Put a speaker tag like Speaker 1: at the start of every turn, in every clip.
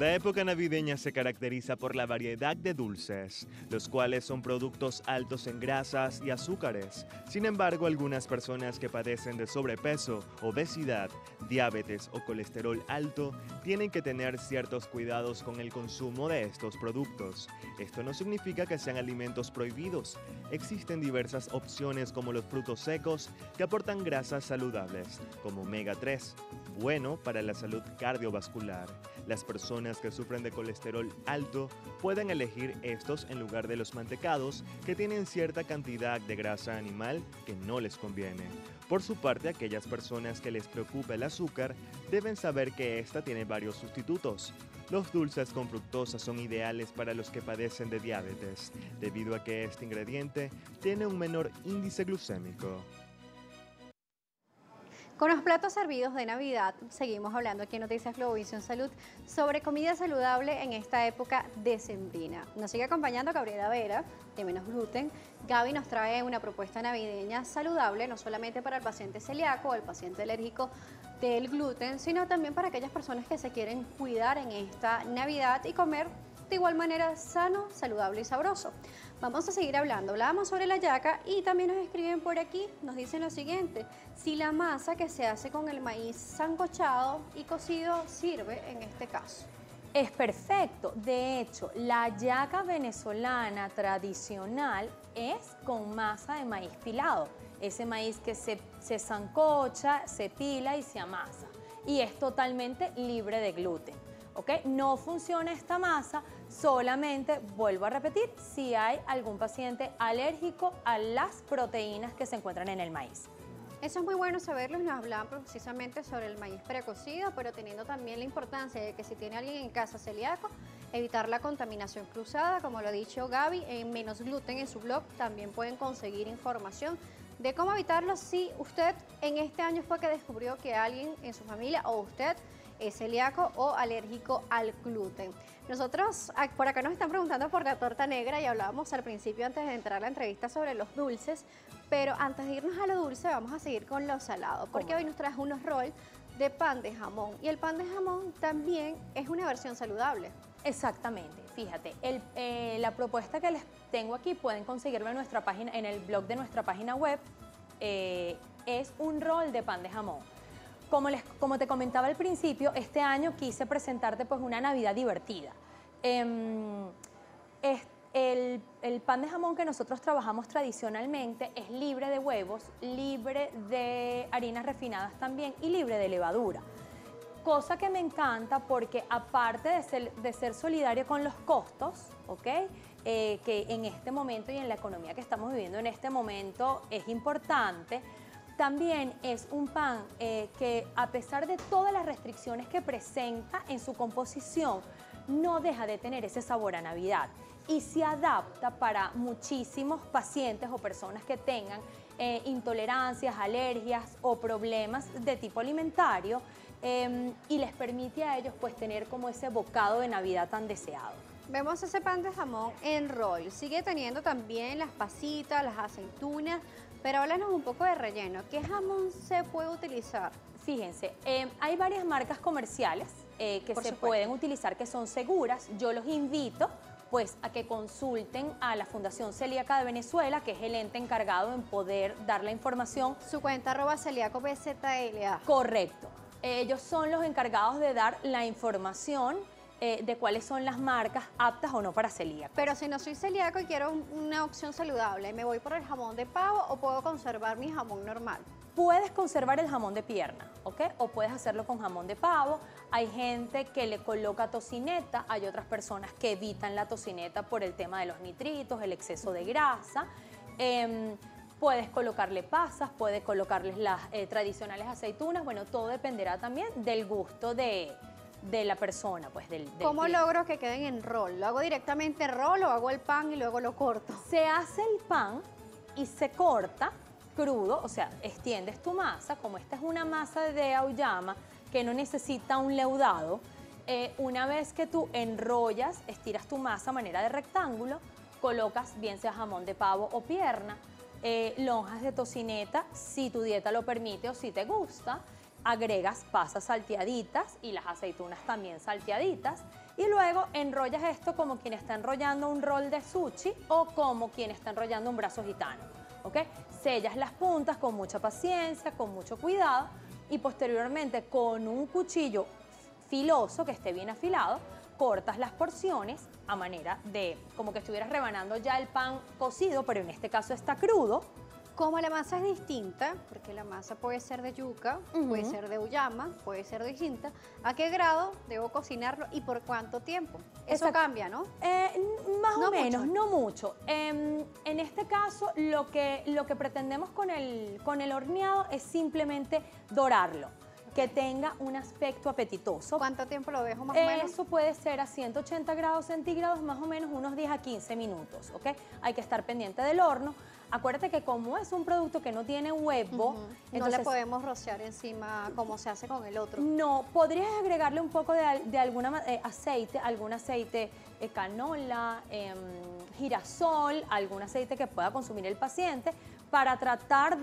Speaker 1: La época navideña se caracteriza por la variedad de dulces, los cuales son productos altos en grasas y azúcares. Sin embargo, algunas personas que padecen de sobrepeso, obesidad, diabetes o colesterol alto tienen que tener ciertos cuidados con el consumo de estos productos. Esto no significa que sean alimentos prohibidos. Existen diversas opciones como los frutos secos que aportan grasas saludables, como omega 3, bueno para la salud cardiovascular. Las personas que sufren de colesterol alto pueden elegir estos en lugar de los mantecados que tienen cierta cantidad de grasa animal que no les conviene. Por su parte, aquellas personas que les preocupa el azúcar deben saber que esta tiene varios sustitutos. Los dulces con fructosa son ideales para los que padecen de diabetes, debido a que este ingrediente tiene un menor índice glucémico.
Speaker 2: Con los platos servidos de Navidad, seguimos hablando aquí en Noticias Globovisión Salud sobre comida saludable en esta época decembrina. Nos sigue acompañando Gabriela Vera, de Menos Gluten. Gaby nos trae una propuesta navideña saludable, no solamente para el paciente celíaco o el paciente alérgico del gluten, sino también para aquellas personas que se quieren cuidar en esta Navidad y comer de igual manera sano, saludable y sabroso. Vamos a seguir hablando. Hablábamos sobre la yaca y también nos escriben por aquí, nos dicen lo siguiente: si la masa que se hace con el maíz sancochado y cocido sirve en este caso.
Speaker 3: Es perfecto. De hecho, la yaca venezolana tradicional es con masa de maíz pilado. Ese maíz que se sancocha, se pila y se amasa. Y es totalmente libre de gluten. ¿Ok? No funciona esta masa, solamente, vuelvo a repetir, si hay algún paciente alérgico a las proteínas que se encuentran en el maíz.
Speaker 2: Eso es muy bueno saberlo, nos hablaban precisamente sobre el maíz precocido, pero teniendo también la importancia de que si tiene alguien en casa celíaco, evitar la contaminación cruzada, como lo ha dicho Gaby, en Menos Gluten en su blog también pueden conseguir información de cómo evitarlo si usted en este año fue que descubrió que alguien en su familia o usted es celíaco o alérgico al gluten. Nosotros, por acá nos están preguntando por la torta negra y hablábamos al principio antes de entrar a la entrevista sobre los dulces, pero antes de irnos a lo dulce vamos a seguir con lo salado, porque hoy nos traes unos rolls de pan de jamón y el pan de jamón también es una versión saludable.
Speaker 3: Exactamente, fíjate, la propuesta que les tengo aquí pueden conseguirlo en nuestra página, en el blog de nuestra página web, es un roll de pan de jamón. Como te comentaba al principio, este año quise presentarte pues una Navidad divertida. El pan de jamón que nosotros trabajamos tradicionalmente es libre de huevos, libre de harinas refinadas también y libre de levadura. Cosa que me encanta porque aparte de ser solidario con los costos, ¿ok? Que en este momento y en la economía que estamos viviendo en este momento es importante, también es un pan que a pesar de todas las restricciones que presenta en su composición, no deja de tener ese sabor a Navidad y se adapta para muchísimos pacientes o personas que tengan intolerancias, alergias o problemas de tipo alimentario y les permite a ellos pues tener como ese bocado de Navidad tan deseado.
Speaker 2: Vemos ese pan de jamón en roll, sigue teniendo también las pasitas, las aceitunas, pero háblanos un poco de relleno. ¿Qué jamón se puede utilizar?
Speaker 3: Fíjense, hay varias marcas comerciales que se pueden utilizar, que son seguras. Yo los invito pues a que consulten a la Fundación Celíaca de Venezuela, que es el ente encargado en poder dar la información.
Speaker 2: Su cuenta @celíacobzla.
Speaker 3: Correcto. Ellos son los encargados de dar la información de cuáles son las marcas aptas o no para celíacos.
Speaker 2: Pero si no soy celíaco y quiero una opción saludable, ¿me voy por el jamón de pavo o puedo conservar mi jamón normal?
Speaker 3: Puedes conservar el jamón de pierna, ¿ok? O puedes hacerlo con jamón de pavo. Hay gente que le coloca tocineta, hay otras personas que evitan la tocineta por el tema de los nitritos, el exceso de grasa. Puedes colocarle pasas, puedes colocarles las tradicionales aceitunas. Bueno, todo dependerá también del gusto de la persona, pues del
Speaker 2: ¿Cómo
Speaker 3: cliente.
Speaker 2: logro que queden en roll? ¿Lo hago directamente en roll o hago el pan y luego lo corto?
Speaker 3: Se hace el pan y se corta crudo, o sea, extiendes tu masa, como esta es una masa de auyama que no necesita un leudado, una vez que tú enrollas, estiras tu masa a manera de rectángulo, colocas bien sea jamón de pavo o pierna, lonjas de tocineta, si tu dieta lo permite o si te gusta, agregas pasas salteaditas y las aceitunas también salteaditas Y luego enrollas esto como quien está enrollando un rol de sushi o como quien está enrollando un brazo gitano, ¿ok? Sellas las puntas con mucha paciencia, con mucho cuidado y posteriormente con un cuchillo filoso que esté bien afilado, cortas las porciones a manera de como que estuvieras rebanando ya el pan cocido, pero en este caso está crudo.
Speaker 2: Como la masa es distinta, porque la masa puede ser de yuca, puede ser de uyama, puede ser distinta, ¿a qué grado debo cocinarlo y por cuánto tiempo? Eso
Speaker 3: Exacto.
Speaker 2: cambia, ¿no?
Speaker 3: Más
Speaker 2: No
Speaker 3: o menos,
Speaker 2: mucho.
Speaker 3: no mucho. En este caso, lo que pretendemos con el horneado es simplemente dorarlo, que tenga un aspecto apetitoso.
Speaker 2: ¿Cuánto tiempo lo dejo más o menos?
Speaker 3: Eso puede ser a 180 grados centígrados, más o menos unos 10 a 15 minutos, ¿ok? Hay que estar pendiente del horno. Acuérdate que como es un producto que no tiene huevo,
Speaker 2: No
Speaker 3: entonces
Speaker 2: le podemos rociar encima como se hace con el otro.
Speaker 3: no, podrías agregarle un poco de alguna aceite, algún aceite canola, girasol, algún aceite que pueda consumir el paciente para tratar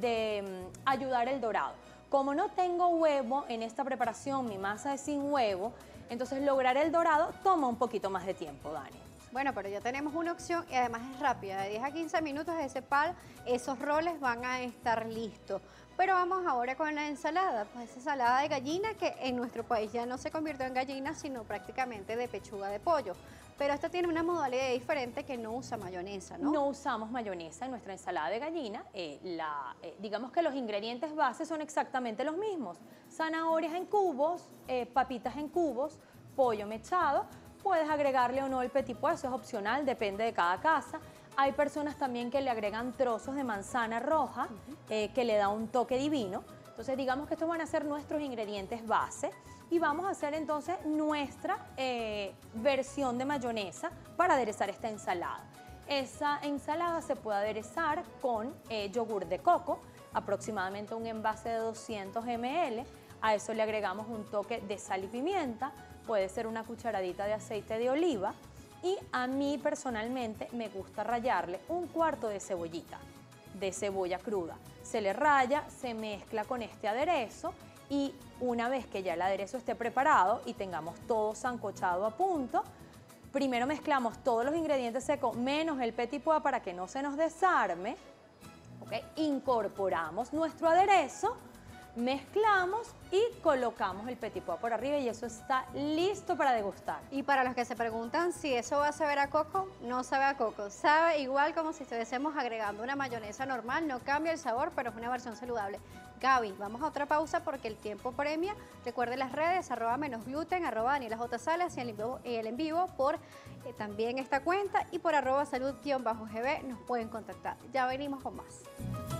Speaker 3: de ayudar el dorado. Como no tengo huevo en esta preparación, mi masa es sin huevo, entonces lograr el dorado toma un poquito más de tiempo, Dani.
Speaker 2: Bueno, pero ya tenemos una opción y además es rápida, de 10 a 15 minutos ese pan, esos roles van a estar listos. Pero vamos ahora con la ensalada, pues esa ensalada de gallina que en nuestro país ya no se convirtió en gallina, sino prácticamente de pechuga de pollo. Pero esta tiene una modalidad diferente que no usa mayonesa, ¿no?
Speaker 3: No usamos mayonesa en nuestra ensalada de gallina. Digamos que los ingredientes bases son exactamente los mismos. Zanahorias en cubos, papitas en cubos, pollo mechado. Puedes agregarle o no el petit pois, eso es opcional, depende de cada casa. Hay personas también que le agregan trozos de manzana roja, que le da un toque divino. Entonces digamos que estos van a ser nuestros ingredientes base y vamos a hacer entonces nuestra versión de mayonesa para aderezar esta ensalada. Esa ensalada se puede aderezar con yogur de coco, aproximadamente un envase de 200 ml. A eso le agregamos un toque de sal y pimienta, puede ser una cucharadita de aceite de oliva y a mí personalmente me gusta rallarle un cuarto de cebollita, de cebolla cruda. Se le raya, se mezcla con este aderezo y una vez que ya el aderezo esté preparado y tengamos todo sancochado a punto, primero mezclamos todos los ingredientes secos menos el petit pois para que no se nos desarme. ¿Okay? Incorporamos nuestro aderezo, mezclamos y colocamos el petit pois por arriba y eso está listo para degustar.
Speaker 2: Y para los que se preguntan si eso va a saber a coco, no sabe a coco. Sabe igual como si estuviésemos agregando una mayonesa normal, no cambia el sabor, pero es una versión saludable. Gaby, vamos a otra pausa porque el tiempo premia. Recuerde las redes, @menosgluten, @DanielaJSalas y el en vivo por también esta cuenta y por @salud_gb nos pueden contactar. Ya venimos con más.